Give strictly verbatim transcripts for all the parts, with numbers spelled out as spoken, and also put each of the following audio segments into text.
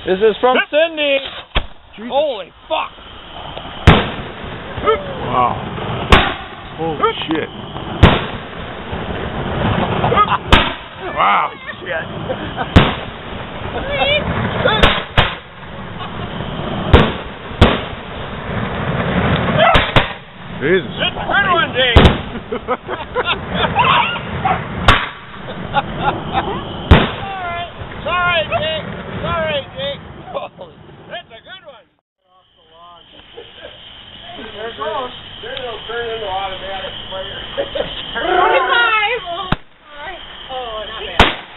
This is from Cindy. Jesus. Holy fuck. Wow. Holy shit. Wow. Shit. Jesus. Good one, Jake. Sorry, Jake. Sorry, Jake. Holy. That's a good one. Off the log. There it goes. There it'll turn into automatic sprayer. twenty-five. Oh, not bad.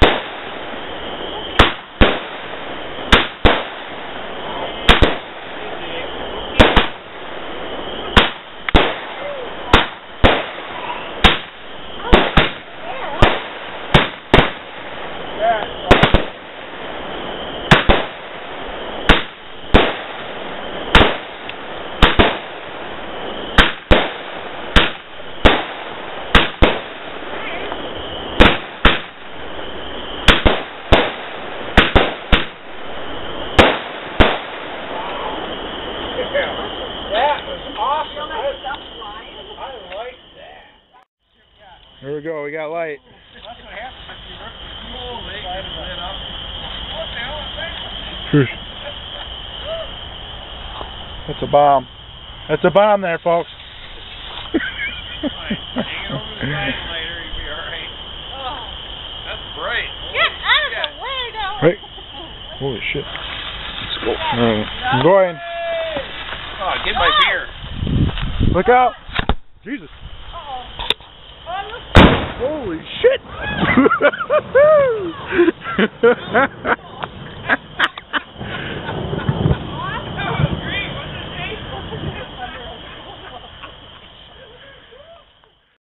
That was awesome. I, I like that. Here we go. We got light. That's what happens if you rip the fuel leg and lit up. What the hell is that? That's a bomb. That's a bomb there, folks. Hang over the line later, you'll be alright. That's bright. Get out of the way, though. Hey. Holy shit. Let's go. Right. I'm going. Oh, get my beer. Look out. Jesus. Uh-oh. Holy shit.